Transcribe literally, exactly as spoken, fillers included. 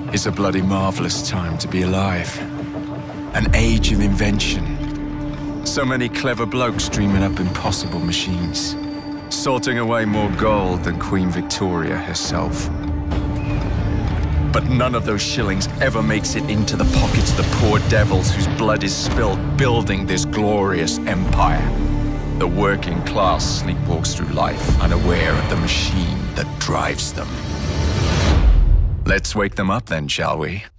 It's a bloody marvelous time to be alive. An age of invention. So many clever blokes dreaming up impossible machines, sorting away more gold than Queen Victoria herself. But none of those shillings ever makes it into the pockets of the poor devils whose blood is spilled building this glorious empire. The working class sleepwalks through life, unaware of the machine that drives them. Let's wake them up then, shall we?